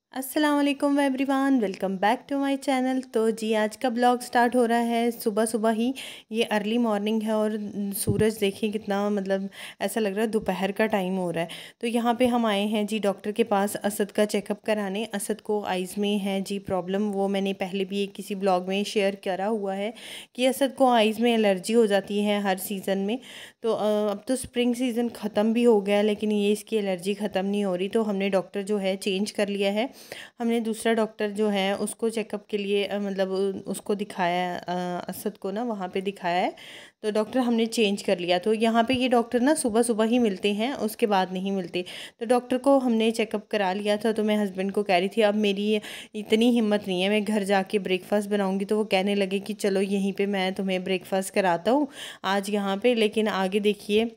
अस्सलाम वालेकुम everyone, welcome back to my channel. तो जी आज का ब्लॉग स्टार्ट हो रहा है सुबह सुबह ही। ये अर्ली मॉर्निंग है और सूरज देखिए कितना मतलब ऐसा लग रहा है दोपहर का टाइम हो रहा है। तो यहाँ पे हम आए हैं जी डॉक्टर के पास असद का चेकअप कराने। असद को आइज़ में है जी प्रॉब्लम, वो मैंने पहले भी एक किसी ब्लॉग में शेयर करा हुआ है कि असद को आइज़ में एलर्जी हो जाती है हर सीज़न में। तो अब तो स्प्रिंग सीज़न ख़त्म भी हो गया लेकिन ये इसकी एलर्जी ख़त्म नहीं हो रही। तो हमने डॉक्टर जो है चेंज कर लिया है। हमने दूसरा डॉक्टर जो है उसको चेकअप के लिए मतलब उसको दिखाया है, असद को ना वहाँ पे दिखाया है। तो डॉक्टर हमने चेंज कर लिया। तो यहाँ पे ये डॉक्टर ना सुबह सुबह ही मिलते हैं, उसके बाद नहीं मिलते। तो डॉक्टर को हमने चेकअप करा लिया था। तो मैं हस्बैंड को कह रही थी अब मेरी इतनी हिम्मत नहीं है, मैं घर जाके ब्रेकफास्ट बनाऊँगी। तो वो कहने लगे कि चलो यहीं पे मैं तुम्हें ब्रेकफास्ट कराता हूँ आज यहाँ पे, लेकिन आगे देखिए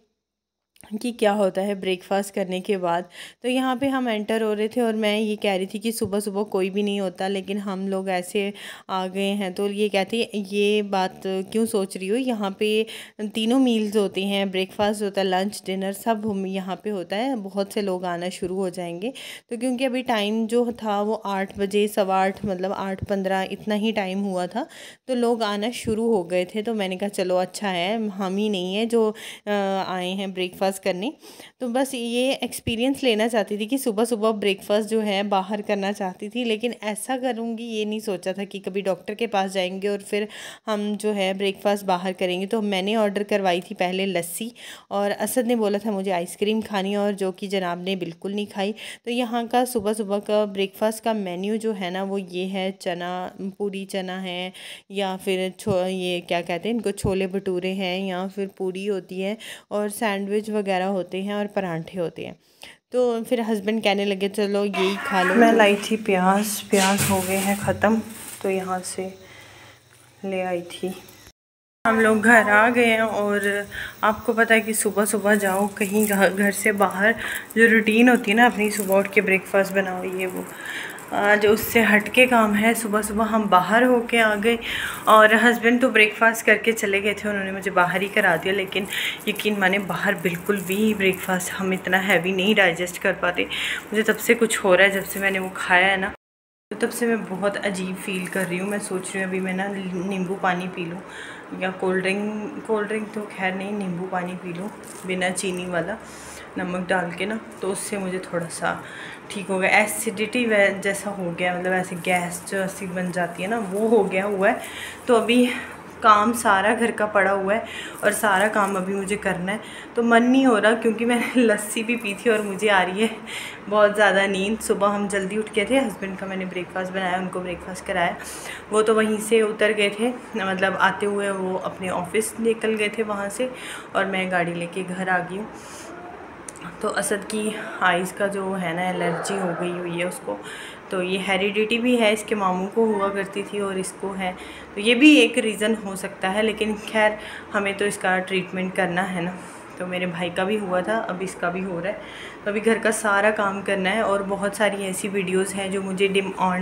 कि क्या होता है ब्रेकफास्ट करने के बाद। तो यहाँ पे हम एंटर हो रहे थे और मैं ये कह रही थी कि सुबह सुबह कोई भी नहीं होता लेकिन हम लोग ऐसे आ गए हैं। तो ये कहती ये बात क्यों सोच रही हो, यहाँ पे तीनों मील्स होते हैं, ब्रेकफास्ट होता है, लंच डिनर सब यहाँ पे होता है। बहुत से लोग आना शुरू हो जाएंगे। तो क्योंकि अभी टाइम जो था वो 8 बजे 8:15 मतलब 8:15 इतना ही टाइम हुआ था। तो लोग आना शुरू हो गए थे। तो मैंने कहा चलो अच्छा है हम ही नहीं है जो आए हैं ब्रेकफास्ट करने। तो बस ये एक्सपीरियंस लेना चाहती थी कि सुबह सुबह ब्रेकफास्ट जो है बाहर करना चाहती थी, लेकिन ऐसा करूँगी ये नहीं सोचा था कि कभी डॉक्टर के पास जाएंगे और फिर हम जो है ब्रेकफास्ट बाहर करेंगे। तो मैंने ऑर्डर करवाई थी पहले लस्सी और असद ने बोला था मुझे आइसक्रीम खानी और जो कि जनाब ने बिल्कुल नहीं खाई। तो यहाँ का सुबह सुबह का ब्रेकफास्ट का मेन्यू जो है ना वो ये है, चना पूरी चना है या फिर ये क्या कहते हैं इनको, छोले भटूरे हैं या फिर पूरी होती है और सैंडविच वगैरह होते हैं और परांठे होते हैं। तो फिर हस्बैंड कहने लगे चलो यही खा लो। मैं लाई थी प्याज, प्याज हो गए हैं ख़त्म तो यहाँ से ले आई थी। हम लोग घर आ गए हैं और आपको पता है कि सुबह सुबह जाओ कहीं घर से बाहर, जो रूटीन होती है ना अपनी, सुबह उठ के ब्रेकफास्ट बनाओ ये वो, आज उससे हटके काम है। सुबह सुबह हम बाहर होके आ गए और हस्बैंड तो ब्रेकफास्ट करके चले गए थे, उन्होंने मुझे बाहर ही करा दिया। लेकिन यकीन माने बाहर बिल्कुल भी ब्रेकफास्ट हम इतना हैवी नहीं डाइजेस्ट कर पाते। मुझे तब से कुछ हो रहा है जब से मैंने वो खाया है ना, तो तब से मैं बहुत अजीब फ़ील कर रही हूँ। मैं सोच रही हूँ अभी मैं ना नींबू पानी पी लूँ या कोल्ड ड्रिंक तो खैर नहीं, नींबू पानी पी लूँ बिना चीनी वाला, नमक डाल के ना, तो उससे मुझे थोड़ा सा ठीक हो गया। एसिडिटी जैसा हो गया, मतलब ऐसे गैस जो ऐसी बन जाती है ना वो हो गया हुआ है। तो अभी काम सारा घर का पड़ा हुआ है और सारा काम अभी मुझे करना है। तो मन नहीं हो रहा क्योंकि मैंने लस्सी भी पी थी और मुझे आ रही है बहुत ज़्यादा नींद। सुबह हम जल्दी उठ गए थे, हस्बैंड का मैंने ब्रेकफास्ट बनाया, उनको ब्रेकफास्ट कराया। वो तो वहीं से उतर गए थे, मतलब आते हुए वो अपने ऑफिस निकल गए थे वहाँ से और मैं गाड़ी लेके घर आ गई हूँ। तो असद की आइज़ का जो है ना एलर्जी हो गई हुई है उसको। तो ये हेरिडिटी भी है, इसके मामू को हुआ करती थी और इसको है, तो ये भी एक रीज़न हो सकता है। लेकिन खैर हमें तो इसका ट्रीटमेंट करना है ना। तो मेरे भाई का भी हुआ था, अब इसका भी हो रहा है। तो अभी घर का सारा काम करना है और बहुत सारी ऐसी वीडियोस हैं जो मुझे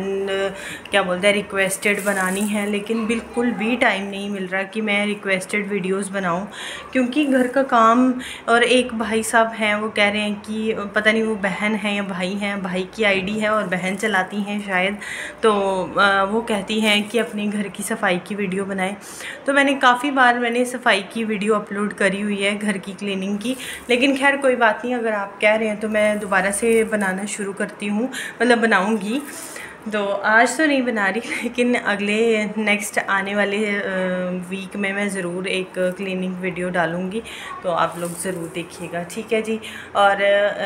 क्या बोलते हैं रिक्वेस्टेड बनानी है, लेकिन बिल्कुल भी टाइम नहीं मिल रहा कि मैं रिक्वेस्टेड वीडियोस बनाऊं, क्योंकि घर का काम। और एक भाई साहब हैं वो कह रहे हैं कि पता नहीं वो बहन है या भाई हैं, भाई की आईडी है और बहन चलाती हैं शायद। तो वो कहती हैं कि अपने घर की सफाई की वीडियो बनाएं। तो मैंने काफ़ी बार सफाई की वीडियो अपलोड करी हुई है घर की क्लीनिंग की, लेकिन खैर कोई बात नहीं, अगर आप कह रहे हैं तो मैं दोबारा से बनाना शुरू करती हूँ, मतलब बनाऊँगी। तो आज तो नहीं बना रही लेकिन अगले नेक्स्ट आने वाले वीक में मैं ज़रूर एक क्लीनिंग वीडियो डालूँगी, तो आप लोग ज़रूर देखिएगा, ठीक है जी। और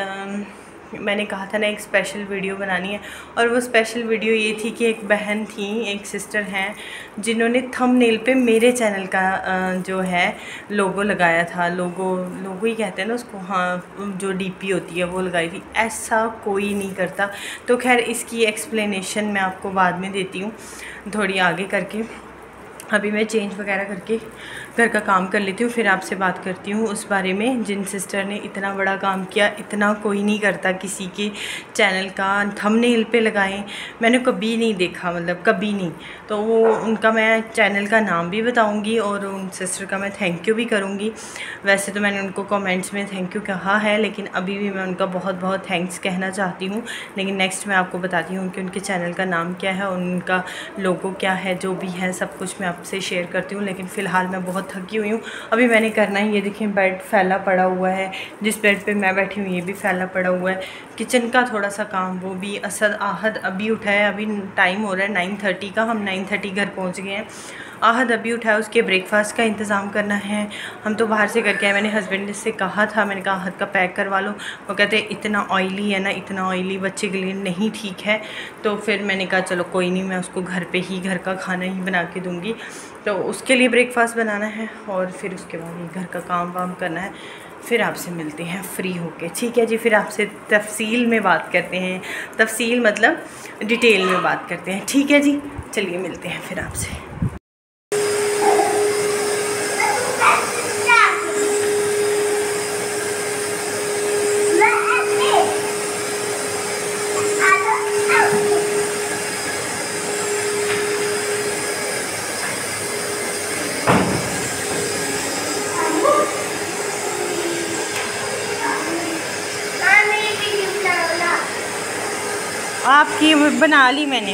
मैंने कहा था ना एक स्पेशल वीडियो बनानी है, और वो स्पेशल वीडियो ये थी कि एक बहन थी, एक सिस्टर हैं, जिन्होंने थंबनेल पे मेरे चैनल का जो है लोगो लगाया था। लोगो ही कहते हैं ना उसको, हाँ, जो डीपी होती है वो लगाई थी। ऐसा कोई नहीं करता। तो खैर इसकी एक्सप्लेनेशन मैं आपको बाद में देती हूँ थोड़ी आगे करके। अभी मैं चेंज वगैरह करके घर का काम कर लेती हूँ, फिर आपसे बात करती हूँ उस बारे में। जिन सिस्टर ने इतना बड़ा काम किया, इतना कोई नहीं करता किसी के चैनल का थंबनेल पे लगाएं, मैंने कभी नहीं देखा, मतलब कभी नहीं। तो वो उनका मैं चैनल का नाम भी बताऊँगी और उन सिस्टर का मैं थैंक यू भी करूँगी। वैसे तो मैंने उनको कमेंट्स में थैंक यू कहा है, लेकिन अभी भी मैं उनका बहुत बहुत थैंक्स कहना चाहती हूँ। लेकिन नेक्स्ट मैं आपको बताती हूँ कि उनके चैनल का नाम क्या है, उनका लोगो क्या है, जो भी है सब कुछ मैं आपसे शेयर करती हूँ। लेकिन फ़िलहाल मैं बहुत थकी हुई हूँ, अभी मैंने करना है। ये देखिए बेड फैला पड़ा हुआ है, जिस बेड पे मैं बैठी हूँ ये भी फैला पड़ा हुआ है। किचन का थोड़ा सा काम, वो भी आहद अभी उठा है, अभी टाइम हो रहा है 9:30 का, हम 9:30 घर पहुँच गए हैं। आहद अभी उठा है, उसके ब्रेकफास्ट का इंतज़ाम करना है। हम तो बाहर से करके आए, मैंने हस्बैंड से कहा था, मैंने कहा आहद का पैक करवा लो। वो कहते इतना ऑयली है ना, इतना ऑयली बच्चे के लिए नहीं ठीक है। तो फिर मैंने कहा चलो कोई नहीं, मैं उसको घर पे ही घर का खाना ही बना के दूँगी। तो उसके लिए ब्रेकफास्ट बनाना है और फिर उसके बाद घर का काम वाम करना है। फिर आपसे मिलते हैं फ्री होके, ठीक है जी। फिर आपसे तफसील में बात करते हैं, तफसील मतलब डिटेल में बात करते हैं, ठीक है जी। चलिए मिलते हैं फिर आपसे। आपकी बना ली मैंने।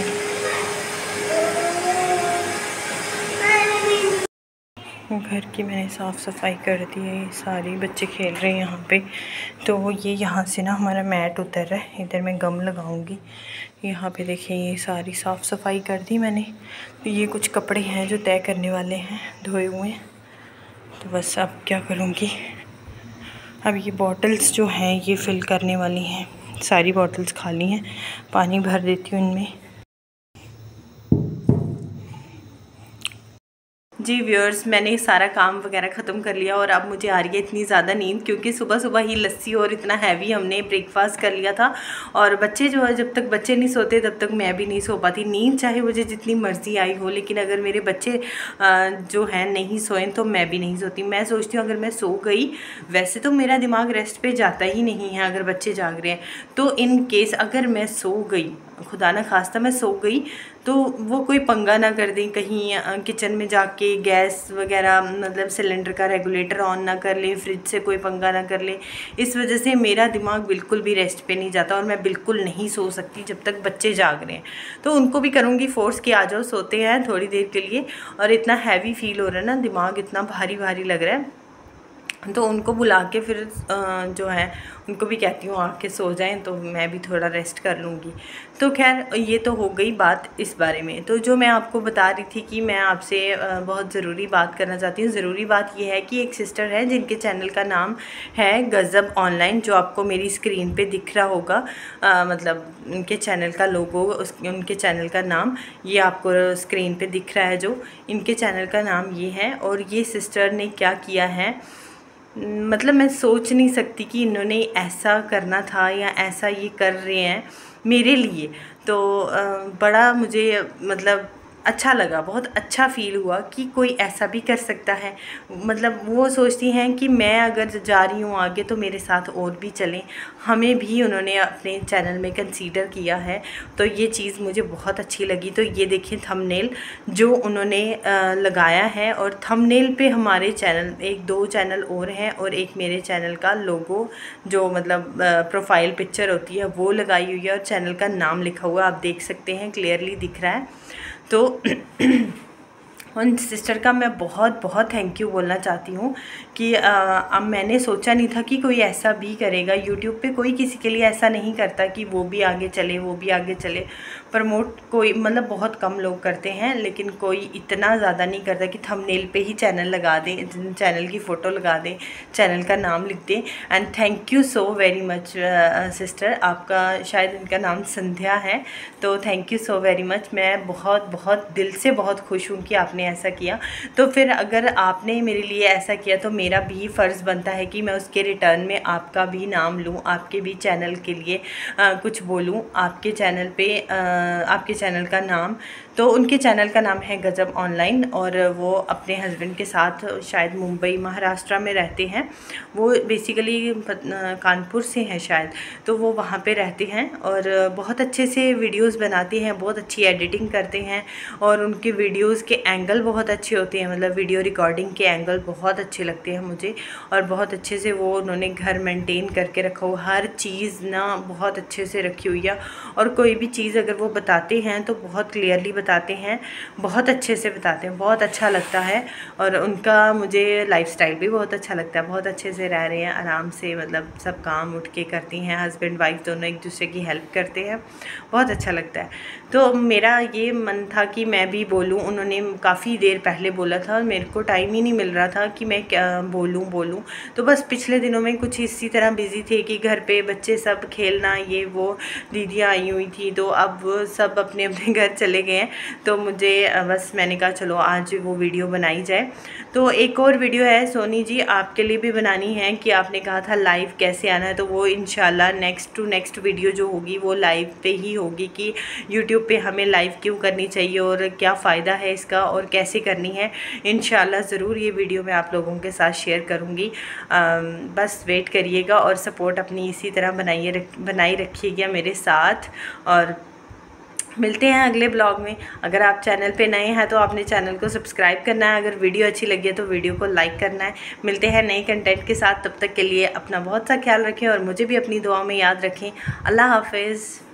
घर की मैंने साफ़ सफाई कर दी है, सारी बच्चे खेल रहे हैं यहाँ पे। तो ये यहाँ से ना हमारा मैट उतर रहा है, इधर मैं गम लगाऊंगी। यहाँ पे देखिए ये सारी साफ़ सफाई कर दी मैंने। तो ये कुछ कपड़े हैं जो तय करने वाले हैं, धोए हुए हैं। तो बस अब क्या करूँगी, अब ये बॉटल्स जो हैं ये फ़िल करने वाली हैं, सारी बॉटल्स खाली हैं, पानी भर देती हूँ इनमें। जी व्यूअर्स, मैंने सारा काम वगैरह ख़त्म कर लिया और अब मुझे आ रही है इतनी ज़्यादा नींद, क्योंकि सुबह सुबह ही लस्सी और इतना हैवी हमने ब्रेकफास्ट कर लिया था। और बच्चे जो है, जब तक बच्चे नहीं सोते तब तक मैं भी नहीं सो पाती। नींद चाहे मुझे जितनी मर्ज़ी आई हो, लेकिन अगर मेरे बच्चे जो हैं नहीं सोएं तो मैं भी नहीं सोती। मैं सोचती हूँ अगर मैं सो गई, वैसे तो मेरा दिमाग रेस्ट पे जाता ही नहीं है अगर बच्चे जाग रहे हैं, तो इन केस अगर मैं सो गई, खुदा ना खास्ता मैं सो गई, तो वो कोई पंगा ना कर दें, कहीं किचन में जाके गैस वगैरह मतलब सिलेंडर का रेगुलेटर ऑन ना कर ले, फ्रिज से कोई पंगा ना कर ले। इस वजह से मेरा दिमाग बिल्कुल भी रेस्ट पे नहीं जाता और मैं बिल्कुल नहीं सो सकती जब तक बच्चे जाग रहे हैं। तो उनको भी करूँगी फोर्स कि आ जाओ, सोते हैं थोड़ी देर के लिए। और इतना हैवी फील हो रहा है ना, दिमाग इतना भारी भारी लग रहा है, तो उनको बुला के फिर जो है उनको भी कहती हूँ आके सो जाएं, तो मैं भी थोड़ा रेस्ट कर लूँगी। तो खैर ये तो हो गई बात इस बारे में। तो जो मैं आपको बता रही थी कि मैं आपसे बहुत ज़रूरी बात करना चाहती हूँ। ज़रूरी बात ये है कि एक सिस्टर है जिनके चैनल का नाम है गज़ब ऑनलाइन, जो आपको मेरी स्क्रीन पे दिख रहा होगा। मतलब उनके चैनल का लोगो, उनके चैनल का नाम ये आपको स्क्रीन पे दिख रहा है, जो इनके चैनल का नाम ये है। और ये सिस्टर ने क्या किया है, मतलब मैं सोच नहीं सकती कि इन्होंने ऐसा करना था या ऐसा ये कर रहे हैं मेरे लिए। तो बड़ा मुझे मतलब अच्छा लगा, बहुत अच्छा फ़ील हुआ कि कोई ऐसा भी कर सकता है। मतलब वो सोचती हैं कि मैं अगर जा रही हूँ आगे तो मेरे साथ और भी चलें, हमें भी उन्होंने अपने चैनल में कंसीडर किया है। तो ये चीज़ मुझे बहुत अच्छी लगी। तो ये देखिए थंबनेल जो उन्होंने लगाया है, और थंबनेल पे हमारे चैनल, एक दो चैनल और हैं और एक मेरे चैनल का लोगो जो मतलब प्रोफाइल पिक्चर होती है वो लगाई हुई है, और चैनल का नाम लिखा हुआ आप देख सकते हैं, क्लियरली दिख रहा है। तो उन सिस्टर का मैं बहुत बहुत थैंक यू बोलना चाहती हूँ कि अब मैंने सोचा नहीं था कि कोई ऐसा भी करेगा। यूट्यूब पे कोई किसी के लिए ऐसा नहीं करता कि वो भी आगे चले, वो भी आगे चले। प्रमोट कोई मतलब बहुत कम लोग करते हैं, लेकिन कोई इतना ज़्यादा नहीं करता कि थंबनेल पे ही चैनल लगा दें, चैनल की फ़ोटो लगा दें, चैनल का नाम लिख दें। And thank you so very much sister, आपका शायद इनका नाम संध्या है, तो thank you so very much. मैं बहुत बहुत दिल से बहुत खुश हूँ कि आपने आपने ऐसा किया। तो फिर अगर आपने मेरे लिए ऐसा किया तो मेरा भी फ़र्ज़ बनता है कि मैं उसके रिटर्न में आपका भी नाम लूँ, आपके भी चैनल के लिए कुछ बोलूँ, आपके चैनल पे आपके चैनल का नाम। तो उनके चैनल का नाम है गज़ब ऑनलाइन, और वो अपने हस्बैंड के साथ शायद मुंबई महाराष्ट्र में रहते हैं। वो बेसिकली कानपुर से हैं शायद, तो वो वहाँ पे रहते हैं और बहुत अच्छे से वीडियोस बनाते हैं, बहुत अच्छी एडिटिंग करते हैं और उनके वीडियोस के एंगल बहुत अच्छे होते हैं, मतलब वीडियो रिकॉर्डिंग के एंगल बहुत अच्छे लगते हैं मुझे। और बहुत अच्छे से वो उन्होंने घर मेंटेन करके रखा हुआ, हर चीज़ ना बहुत अच्छे से रखी हुई है। और कोई भी चीज़ अगर वो बताते हैं तो बहुत क्लियरली बताते हैं, बहुत अच्छे से बताते हैं, बहुत अच्छा लगता है। और उनका मुझे लाइफस्टाइल भी बहुत अच्छा लगता है, बहुत अच्छे से रह रहे हैं आराम से, मतलब सब काम उठ के करती हैं, हस्बैंड वाइफ दोनों एक दूसरे की हेल्प करते हैं, बहुत अच्छा लगता है। तो मेरा ये मन था कि मैं भी बोलूँ, उन्होंने काफ़ी देर पहले बोला था और मेरे को टाइम ही नहीं मिल रहा था कि मैं क्या बोलूँ। तो बस पिछले दिनों में कुछ इसी तरह बिज़ी थे कि घर पे बच्चे सब खेलना ये वो, दीदियाँ आई हुई थी तो अब वो सब अपने अपने घर चले गए हैं। तो मुझे बस मैंने कहा चलो आज वो वीडियो बनाई जाए। तो एक और वीडियो है सोनी जी आपके लिए भी बनानी है कि आपने कहा था लाइव कैसे आना है, तो वो इंशाल्लाह नेक्स्ट वीडियो जो होगी वो लाइव पे ही होगी कि यूट्यूब पे हमें लाइव क्यों करनी चाहिए और क्या फ़ायदा है इसका और कैसे करनी है। इंशाल्लाह ज़रूर ये वीडियो मैं आप लोगों के साथ शेयर करूँगी। बस वेट करिएगा और सपोर्ट अपनी इसी तरह बनाई रखिएगा मेरे साथ। और मिलते हैं अगले ब्लॉग में। अगर आप चैनल पे नए हैं तो आपने चैनल को सब्सक्राइब करना है, अगर वीडियो अच्छी लगी है तो वीडियो को लाइक करना है। मिलते हैं नए कंटेंट के साथ, तब तक के लिए अपना बहुत सा ख्याल रखें और मुझे भी अपनी दुआ में याद रखें। अल्लाह हाफ़िज़।